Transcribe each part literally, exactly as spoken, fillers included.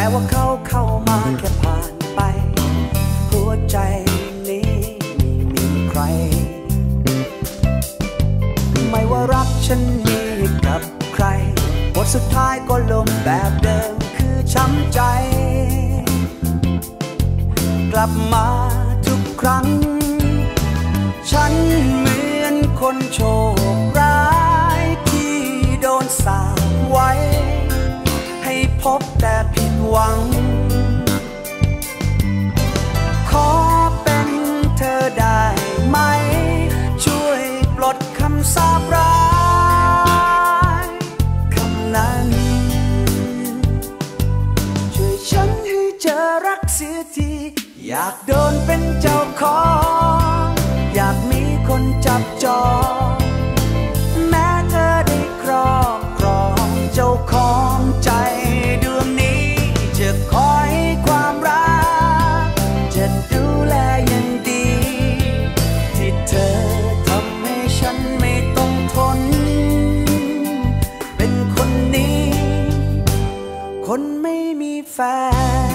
ม้ว่าเขาเข้ามาแค่ผ่านไปหัวใจนี้ไม่มีใครไม่ว่ารักฉันมีกับใครบทสุดท้ายก็ลมแบบเดิมคือช้ำใจกลับมาทุกครั้งฉันเหมือนคนโชคร้ายที่โดนสาปไว้ให้พบแต่ผิดหวังขอเป็นเธอได้ไหมช่วยปลดคำสาปร้ายคำนั้นช่วยฉันให้เจอรักเสียทีอยากโดนเป็นเจ้าของอยากมีคนจับจองแม้เธอได้ครอบครองเจ้าของใจดวงนี้จะคอยความรักจะดูแลอย่างดีที่เธอทำให้ฉันไม่ต้องทนเป็นคนนี้คนไม่มีแฟน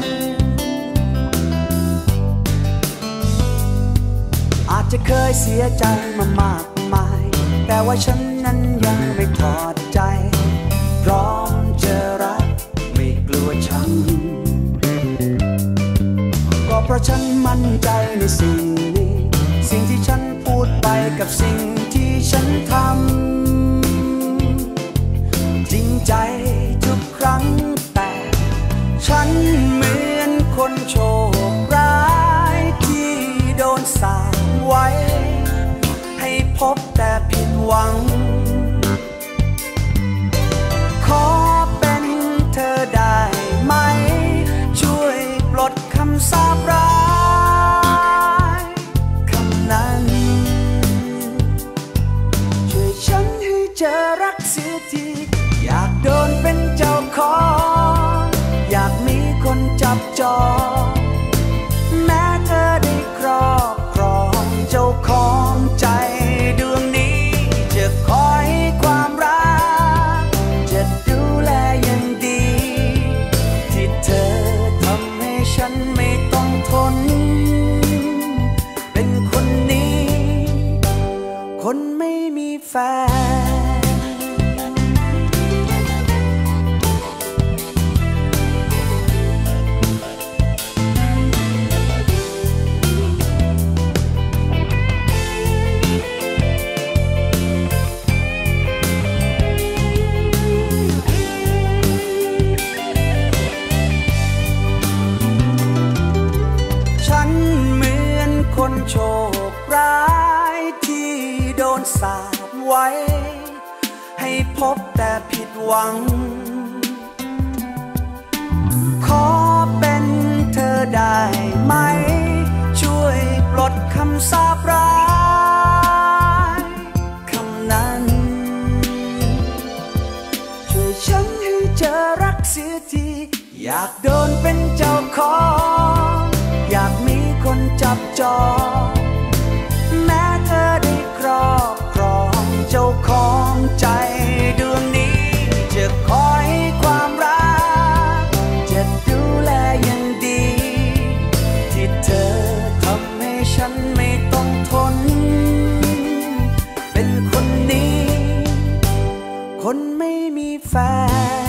อาจจะเคยเสียใจมามากมายแต่ว่าฉันนั้นยังไม่ถอดใจพร้อมจะรักไม่กลัวช้ำก็เพราะฉันมั่นใจในสิ่งนี้สิ่งที่ฉันพูดไปกับสิ่งที่ฉันทำจริงใจทุกครั้งแต่ฉันเหมือนคนโชคร้ายที่โดนสาปไว้ให้พบแต่ผิดหวังขอเป็นเธอได้ไหมช่วยปลดคำสาปร้ายคำนั้นช่วยฉันให้เจอรักเสียทีอยากโดนเป็นเจ้าของอยากมีคนจับจองแม้เธอได้ครอบครองเจ้าของใจดวงนี้จะคอยความรักจะดูแลอย่างดีที่เธอทำให้ฉันไม่ต้องทนเป็นคนนี้คนไม่มีแฟนคนโชคร้ายที่โดนสาปไว้ให้พบแต่ผิดหวังขอเป็นเธอได้ไหมช่วยปลดคำสาปร้ายคำนั้นช่วยฉันให้เจอรักเสียทีอยากโดนเป็นเจ้าของอยากมีคนจับจองแม้เธอได้ครอบครองเจ้าของใจดวงนี้จะคอยความรักจะดูแลอย่างดีที่เธอทำให้ฉันไม่ต้องทนเป็นคนนี้คนไม่มีแฟน